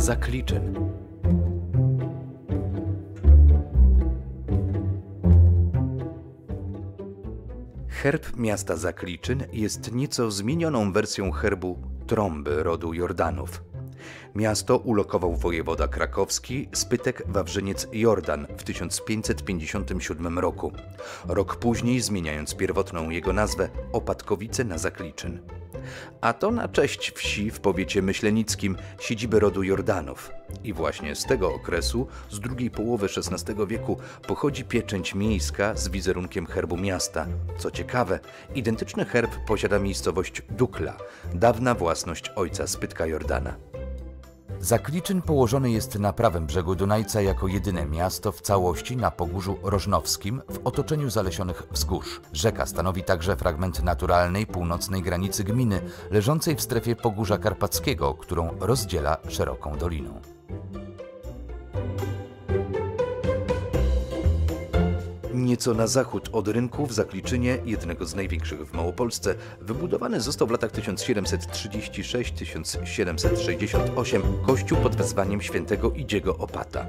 Zakliczyn. Herb miasta Zakliczyn jest nieco zmienioną wersją herbu Trąby rodu Jordanów. Miasto ulokował wojewoda krakowski Spytek-Wawrzyniec Jordan w 1557 roku. Rok później zmieniając pierwotną jego nazwę Opatkowice na Zakliczyn. A to na cześć wsi w powiecie myślenickim, siedziby rodu Jordanów. I właśnie z tego okresu, z drugiej połowy XVI wieku, pochodzi pieczęć miejska z wizerunkiem herbu miasta. Co ciekawe, identyczny herb posiada miejscowość Dukla, dawna własność ojca Spytka Jordana. Zakliczyn położony jest na prawym brzegu Dunajca jako jedyne miasto w całości na Pogórzu Rożnowskim w otoczeniu zalesionych wzgórz. Rzeka stanowi także fragment naturalnej północnej granicy gminy, leżącej w strefie Pogórza Karpackiego, którą rozdziela szeroką doliną. Nieco na zachód od rynku w Zakliczynie, jednego z największych w Małopolsce, wybudowany został w latach 1736–1768 kościół pod wezwaniem świętego Idziego Opata.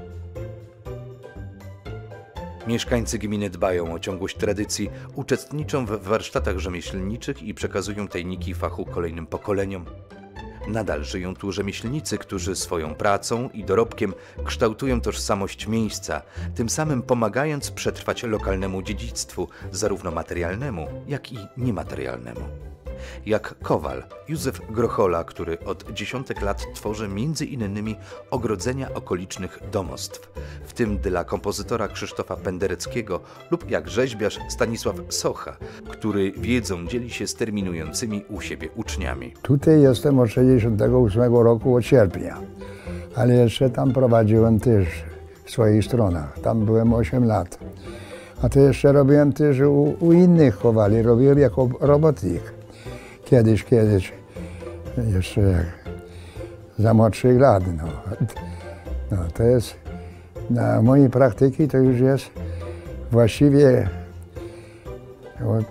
Mieszkańcy gminy dbają o ciągłość tradycji, uczestniczą w warsztatach rzemieślniczych i przekazują tajniki fachu kolejnym pokoleniom. Nadal żyją tu rzemieślnicy, którzy swoją pracą i dorobkiem kształtują tożsamość miejsca, tym samym pomagając przetrwać lokalnemu dziedzictwu, zarówno materialnemu, jak i niematerialnemu. Jak kowal Józef Grochola, który od dziesiątek lat tworzy m.in. ogrodzenia okolicznych domostw, w tym dla kompozytora Krzysztofa Pendereckiego, lub jak rzeźbiarz Stanisław Socha, który wiedzą dzieli się z terminującymi u siebie uczniami. Tutaj jestem od 1968 roku, od sierpnia, ale jeszcze tam prowadziłem też w swoich stronach. Tam byłem 8 lat. A to jeszcze robiłem też u innych kowali, robiłem jako robotnik. Kiedyś, jeszcze jak za młodszych lat. No, to jest, na mojej praktyki to już jest właściwie od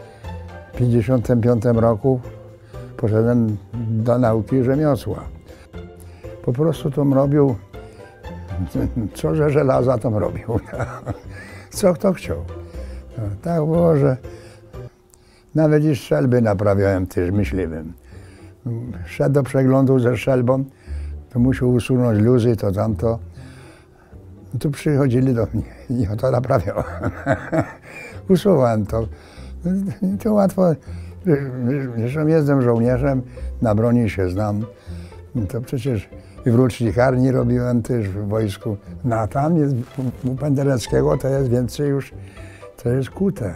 1955 roku poszedłem do nauki rzemiosła. Po prostu to robił, co że żelaza to robił, co kto chciał. No, tak było, że nawet i strzelby naprawiałem też myśliwym. Szedł do przeglądu ze strzelbą, to musiał usunąć luzy, to tamto. Tu przychodzili do mnie i ja to naprawiałem. Usuwałem to. To łatwo. Zresztą jestem żołnierzem, na broni się znam. To przecież i w Rucznikarni robiłem też w wojsku. No a tam jest, u Pendereckiego to jest więcej już, to jest kute.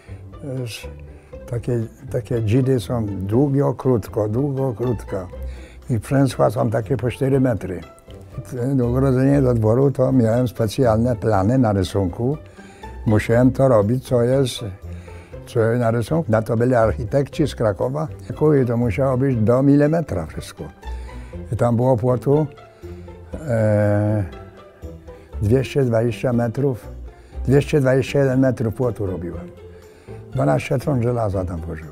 Takie dzidy są długo, krótko. I przęsła są takie po 4 metry. Do ogrodzenia do dworu to miałem specjalne plany na rysunku. Musiałem to robić, co jest na rysunku. Na to byli architekci z Krakowa. I to musiało być do milimetra wszystko. I tam było płotu 220 metrów, 221 metrów płotu robiłem. 12 ton żelaza tam pożyłem.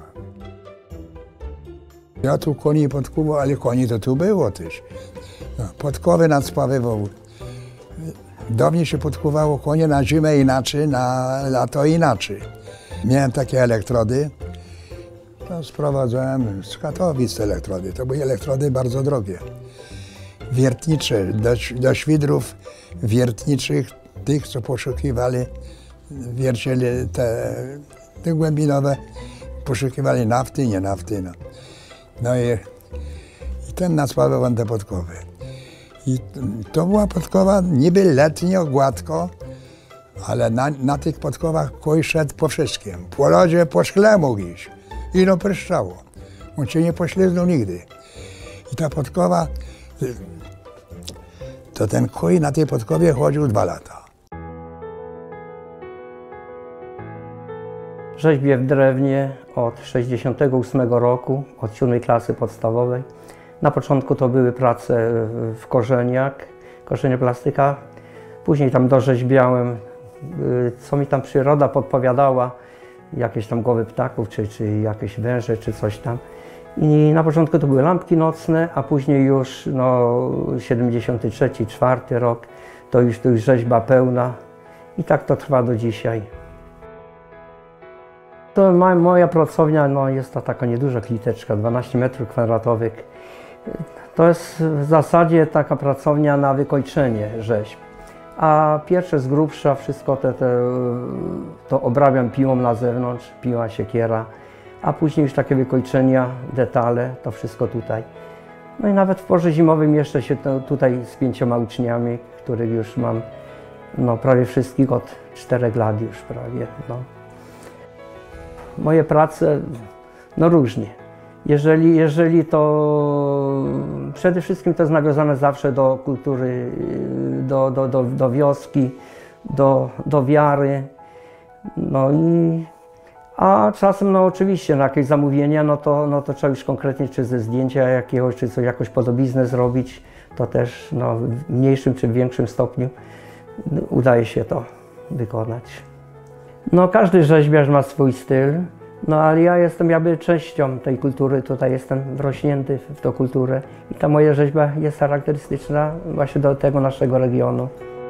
Ja tu koni podkuwał, ale koni to tu było też. No, podkowy nadspawywał. Do mnie się podkuwało konie na zimę inaczej, na lato inaczej. Miałem takie elektrody. To sprowadzałem z Katowic te elektrody. To były elektrody bardzo drogie. Wiertnicze, do świdrów wiertniczych, tych co poszukiwali, wiercieli te głębinowe, poszukiwali nafty, nie nafty. No i ten nadspawywał te podkowy. I to była podkowa niby letnio, gładko, ale na tych podkowach koń szedł po wszystkim. Po lodzie, po szkle mógł iść. I no pryszczało. On się nie pośliznął nigdy. I ta podkowa, to ten koń na tej podkowie chodził 2 lata. Rzeźbię w drewnie od 1968 roku, od 7 klasy podstawowej. Na początku to były prace w korzenie plastyka. Później tam dorzeźbiałem, co mi tam przyroda podpowiadała, jakieś tam głowy ptaków, czy jakieś węże, czy coś tam. I na początku to były lampki nocne, a później już 73-4 rok to już rzeźba pełna i tak to trwa do dzisiaj. To moja pracownia jest to taka nieduża kliteczka, 12 m². To jest w zasadzie taka pracownia na wykończenie rzeźb. A pierwsze z grubsza wszystko to obrabiam piłą na zewnątrz, piła, siekiera, a później już takie wykończenia, detale, to wszystko tutaj. No i nawet w porze zimowym jeszcze się tutaj z 5 uczniami, których już mam prawie wszystkich od 4 lat już prawie. Moje prace różnie. Jeżeli to przede wszystkim to jest nawiązane zawsze do kultury, do wioski, do wiary. A czasem oczywiście na jakieś zamówienia, to trzeba już konkretnie czy ze zdjęcia jakiegoś, czy coś, jakoś podobiznę zrobić, to też w mniejszym czy większym stopniu udaje się to wykonać. Każdy rzeźbiarz ma swój styl, ale ja jestem jakby częścią tej kultury, tutaj jestem wrośnięty w tą kulturę i ta moja rzeźba jest charakterystyczna właśnie do tego naszego regionu.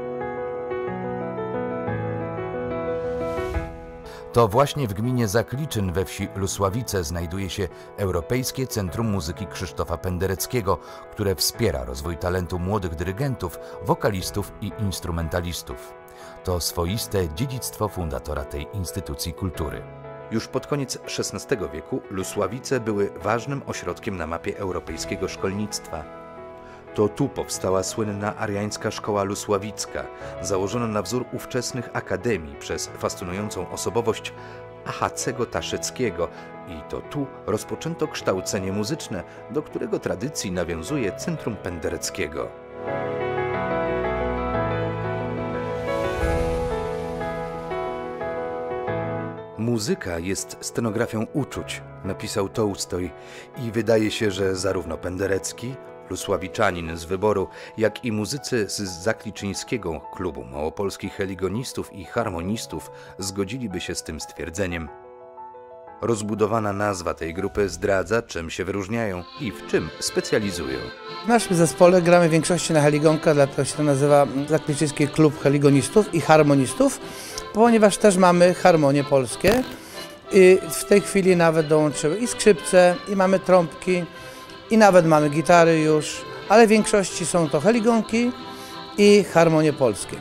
To właśnie w gminie Zakliczyn we wsi Lusławice znajduje się Europejskie Centrum Muzyki Krzysztofa Pendereckiego, które wspiera rozwój talentu młodych dyrygentów, wokalistów i instrumentalistów. To swoiste dziedzictwo fundatora tej instytucji kultury. Już pod koniec XVI wieku Lusławice były ważnym ośrodkiem na mapie europejskiego szkolnictwa. To tu powstała słynna ariańska szkoła lusławicka, założona na wzór ówczesnych akademii przez fascynującą osobowość Achacego Taszyckiego i to tu rozpoczęto kształcenie muzyczne, do którego tradycji nawiązuje Centrum Pendereckiego. Muzyka jest scenografią uczuć, napisał Tołstoj i wydaje się, że zarówno Penderecki, Lusławiczanin z wyboru, jak i muzycy z zakliczyńskiego klubu małopolskich heligonistów i harmonistów zgodziliby się z tym stwierdzeniem. Rozbudowana nazwa tej grupy zdradza, czym się wyróżniają i w czym specjalizują. W naszym zespole gramy w większości na heligonka, dlatego się to nazywa Zakliczyński Klub Heligonistów i Harmonistów, ponieważ też mamy harmonie polskie i w tej chwili nawet dołączyły i skrzypce, i mamy trąbki, i nawet mamy gitary już, ale w większości są to heligonki i harmonie polskie.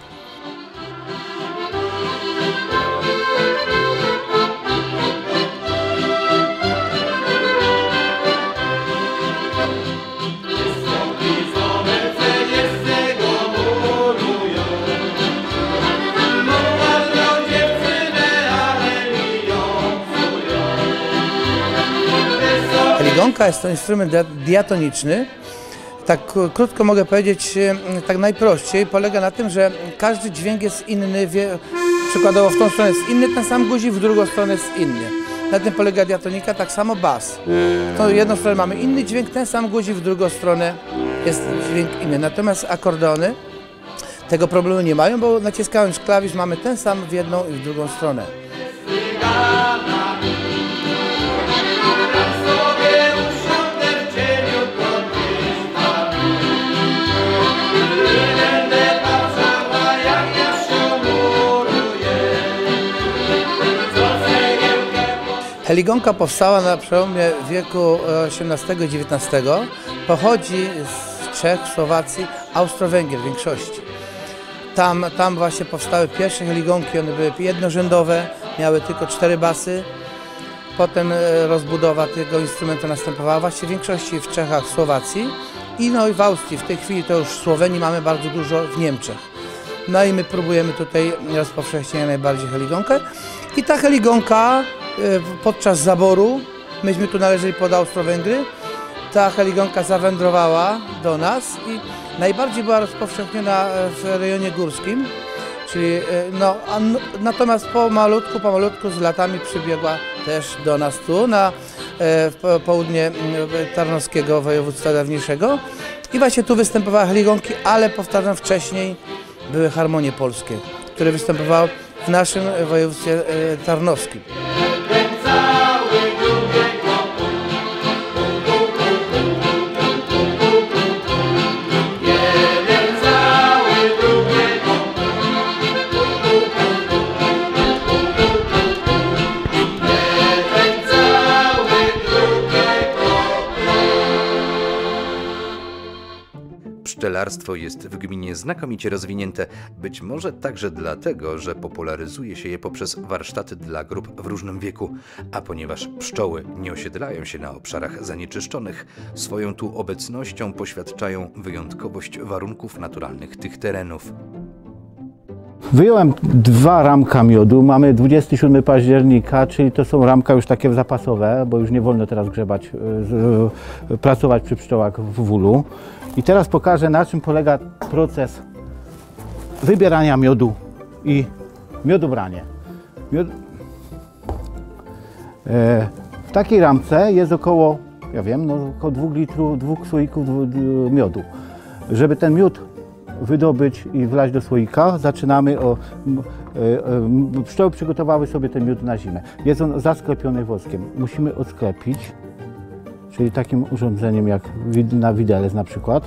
Heligonka jest to instrument diatoniczny. Tak krótko mogę powiedzieć, tak najprościej, polega na tym, że każdy dźwięk jest inny, przykładowo w tą stronę jest inny, ten sam guzik, w drugą stronę jest inny. Na tym polega diatonika, tak samo bas. W tą jedną stronę mamy inny dźwięk, ten sam guzik, w drugą stronę jest dźwięk inny. Natomiast akordeony tego problemu nie mają, bo naciskając klawisz mamy ten sam w jedną i w drugą stronę. Heligonka powstała na przełomie wieku XVIII i XIX. Pochodzi z Czech, Słowacji, Austro-Węgier w większości. Tam właśnie powstały pierwsze heligonki, one były jednorzędowe, miały tylko 4 basy. Potem rozbudowa tego instrumentu następowała właśnie w większości w Czechach, Słowacji i w Austrii. W tej chwili to już w Słowenii mamy bardzo dużo, w Niemczech. No i my próbujemy tutaj rozpowszechnić najbardziej heligonkę. I ta heligonka podczas zaboru, myśmy tu należeli pod Austro-Węgry, ta heligonka zawędrowała do nas i najbardziej była rozpowszechniona w rejonie górskim, czyli natomiast pomalutku z latami przybiegła też do nas tu, na południe Tarnowskiego województwa dawniejszego i właśnie tu występowały heligonki, ale powtarzam, wcześniej były harmonie polskie, które występowały w naszym województwie tarnowskim. Pszczelarstwo jest w gminie znakomicie rozwinięte, być może także dlatego, że popularyzuje się je poprzez warsztaty dla grup w różnym wieku, a ponieważ pszczoły nie osiedlają się na obszarach zanieczyszczonych, swoją tu obecnością poświadczają wyjątkowość warunków naturalnych tych terenów. Wyjąłem 2 ramka miodu, mamy 27 października, czyli to są ramka już takie zapasowe, bo już nie wolno teraz grzebać, pracować przy pszczołach w wulu. I teraz pokażę, na czym polega proces wybierania miodu i miodobranie. W takiej ramce jest około, ja wiem, około 2 litrów, 2 słoików miodu. Żeby ten miód wydobyć i wlać do słoika, zaczynamy pszczoły przygotowały sobie ten miód na zimę. Jest on zasklepiony woskiem. Musimy odsklepić, czyli takim urządzeniem jak na widelec na przykład.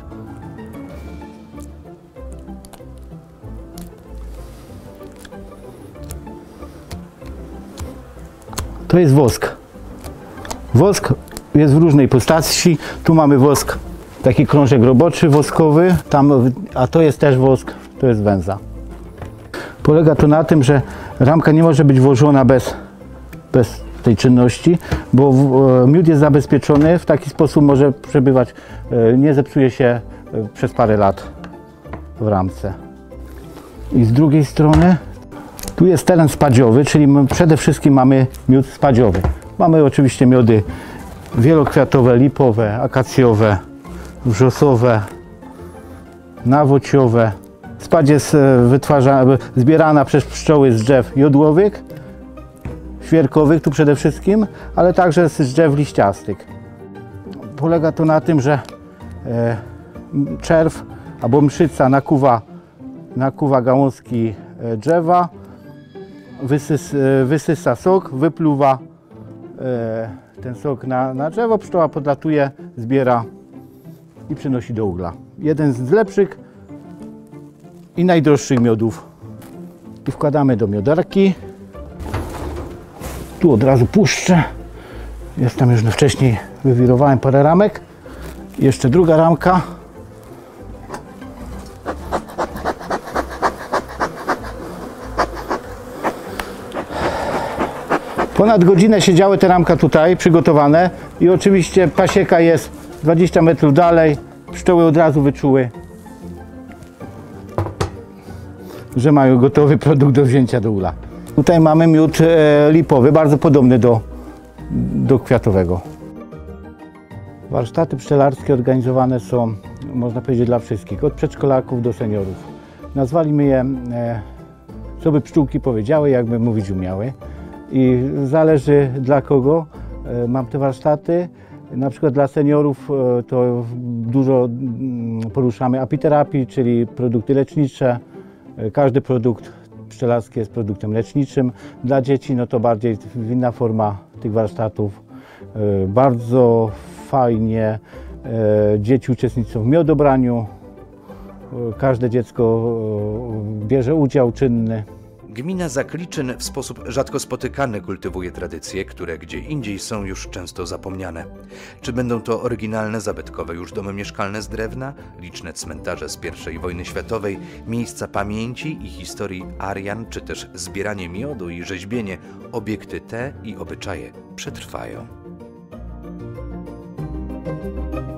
To jest wosk. Wosk jest w różnej postaci. Tu mamy wosk, taki krążek roboczy woskowy, a to jest też wosk, to jest węza. Polega to na tym, że ramka nie może być włożona bez tej czynności, bo miód jest zabezpieczony, w taki sposób może przebywać, nie zepsuje się przez parę lat w ramce. I z drugiej strony tu jest teren spadziowy, czyli przede wszystkim mamy miód spadziowy. Mamy oczywiście miody wielokwiatowe, lipowe, akacjowe, wrzosowe, nawociowe. Spadź jest zbierana przez pszczoły z drzew jodłowych, świerkowych tu przede wszystkim, ale także z drzew liściastych. Polega to na tym, że czerw albo mszyca nakuwa gałązki drzewa, wysysa sok, wypluwa ten sok na drzewo, pszczoła podlatuje, zbiera i przynosi do ugla. Jeden z lepszych i najdroższych miodów. I wkładamy do miodarki. Tu od razu puszczę. Jest tam już wcześniej wywirowałem parę ramek. Jeszcze druga ramka. Ponad godzinę siedziały te ramka tutaj przygotowane i oczywiście pasieka jest 20 metrów dalej. Pszczoły od razu wyczuły, że mają gotowy produkt do wzięcia do ula. Tutaj mamy miód lipowy, bardzo podobny do kwiatowego. Warsztaty pszczelarskie organizowane są, można powiedzieć, dla wszystkich, od przedszkolaków do seniorów. Nazwaliśmy je, co by pszczółki powiedziały, jakby mówić umiały. I zależy dla kogo mam te warsztaty. Na przykład dla seniorów to dużo poruszamy apiterapii, czyli produkty lecznicze. Każdy produkt pszczelarski jest produktem leczniczym. Dla dzieci no to bardziej inna forma tych warsztatów. Bardzo fajnie dzieci uczestniczą w miodobraniu. Każde dziecko bierze udział czynny. Gmina Zakliczyn w sposób rzadko spotykany kultywuje tradycje, które gdzie indziej są już często zapomniane. Czy będą to oryginalne, zabytkowe już domy mieszkalne z drewna, liczne cmentarze z I wojny światowej, miejsca pamięci i historii Arian, czy też zbieranie miodu i rzeźbienie, obiekty te i obyczaje przetrwają.